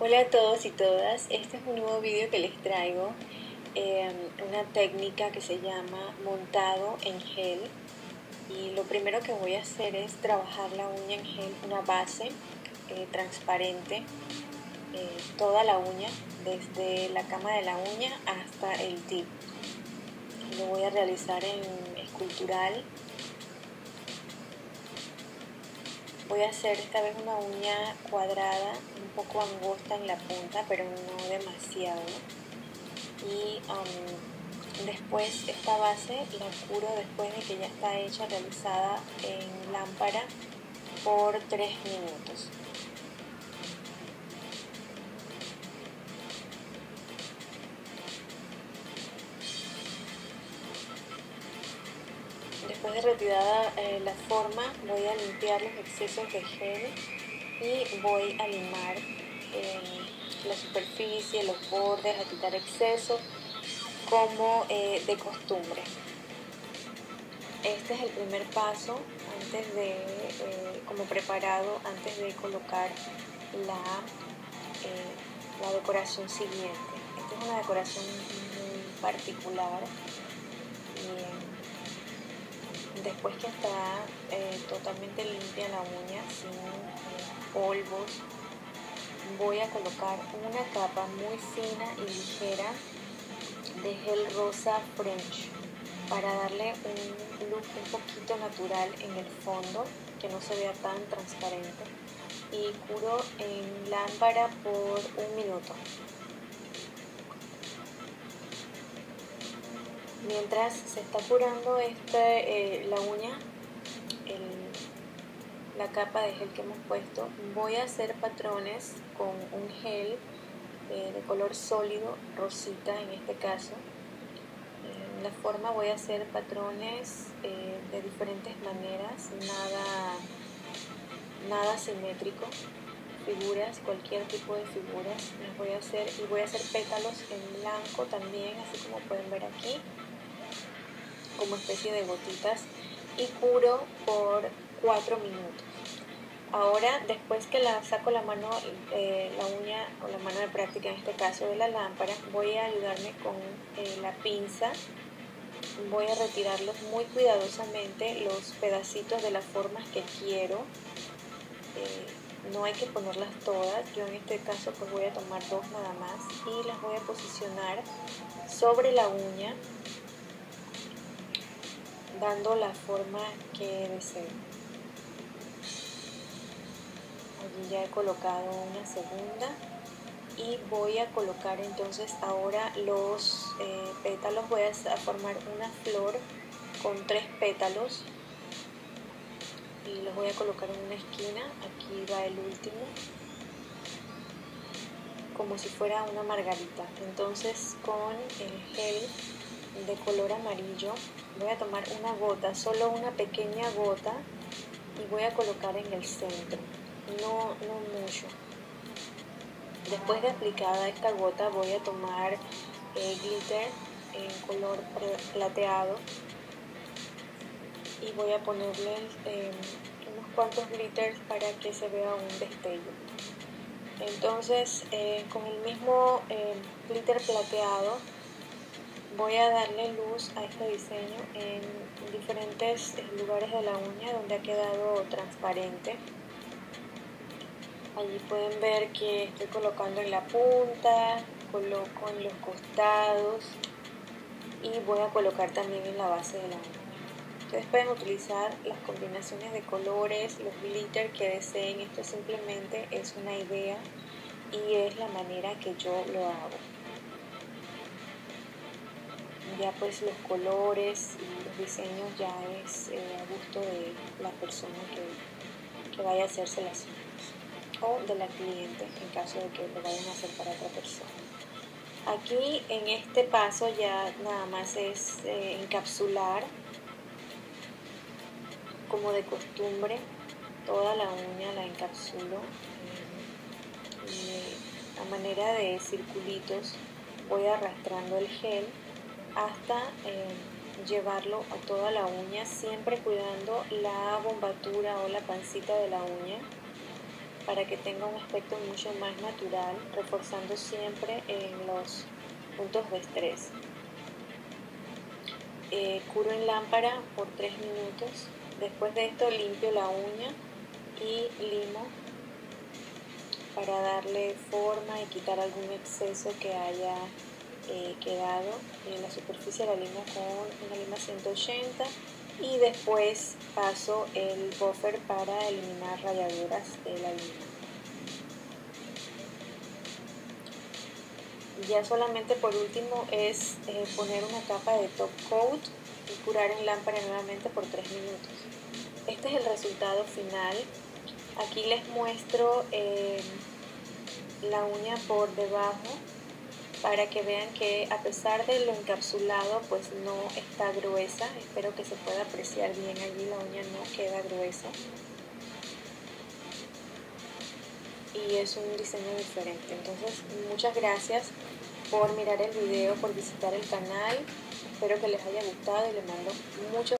Hola a todos y todas, este es un nuevo vídeo que les traigo, una técnica que se llama montado en gel. Y lo primero que voy a hacer es trabajar la uña en gel, una base transparente, toda la uña, desde la cama de la uña hasta el tip. Lo voy a realizar en escultural. Voy a hacer esta vez una uña cuadrada, un poco angosta en la punta, pero no demasiado. Y después esta base la curo después de que ya está hecha, realizada en lámpara por 3 minutos. Después de retirada la forma, voy a limpiar los excesos de gel y voy a limar la superficie, los bordes, a quitar excesos como de costumbre. Este es el primer paso antes de, como preparado antes de colocar la decoración siguiente. Esta es una decoración muy particular. Después que está totalmente limpia la uña, sin polvos, voy a colocar una capa muy fina y ligera de gel rosa French para darle un look un poquito natural en el fondo, que no se vea tan transparente, y curo en lámpara por 1 minuto. Mientras se está curando la uña, la capa de gel que hemos puesto, voy a hacer patrones con un gel de color sólido, rosita en este caso. En la forma voy a hacer patrones de diferentes maneras, nada simétrico, figuras, cualquier tipo de figuras las voy a hacer, y voy a hacer pétalos en blanco también, así como pueden ver aquí, como especie de gotitas, y curo por 4 minutos. Ahora, después que saco la mano, la uña o la mano de práctica en este caso de la lámpara, voy a ayudarme con la pinza. Voy a retirarlos muy cuidadosamente, los pedacitos de las formas que quiero. No hay que ponerlas todas, yo en este caso pues voy a tomar 2 nada más y las voy a posicionar sobre la uña, dando la forma que deseo. Allí ya he colocado una segunda y voy a colocar entonces ahora los pétalos. Voy a formar una flor con 3 pétalos y los voy a colocar en una esquina. Aquí va el último, como si fuera una margarita. Entonces, con el gel de color amarillo voy a tomar una gota, solo una pequeña gota, y voy a colocar en el centro, no mucho. Después de aplicada esta gota voy a tomar glitter en color plateado y voy a ponerle unos cuantos glitters para que se vea un destello. Entonces con el mismo glitter plateado voy a darle luz a este diseño en diferentes lugares de la uña donde ha quedado transparente. Allí pueden ver que estoy colocando en la punta, coloco en los costados y voy a colocar también en la base de la uña. Ustedes pueden utilizar las combinaciones de colores, los glitter que deseen. Esto simplemente es una idea y es la manera que yo lo hago. Ya pues los colores y los diseños ya es a gusto de la persona que vaya a hacerse las uñas, o de la cliente en caso de que lo vayan a hacer para otra persona. Aquí en este paso ya nada más es encapsular como de costumbre. Toda la uña la encapsulo y a manera de circulitos voy arrastrando el gel hasta llevarlo a toda la uña, siempre cuidando la bombatura o la pancita de la uña. para que tenga un aspecto mucho más natural, reforzando siempre en los puntos de estrés. Curo en lámpara por 3 minutos. Después de esto limpio la uña y limo para darle forma y quitar algún exceso que haya quedado. En la superficie la limo con una lima 180 y después paso el buffer para eliminar rayaduras de la lima. Ya solamente por último es poner una capa de top coat y curar en lámpara nuevamente por 3 minutos. Este es el resultado final. Aquí les muestro la uña por debajo para que vean que a pesar de lo encapsulado pues no está gruesa. Espero que se pueda apreciar bien allí, la uña no queda gruesa y es un diseño diferente. Entonces muchas gracias por mirar el video, por visitar el canal. Espero que les haya gustado y les mando muchos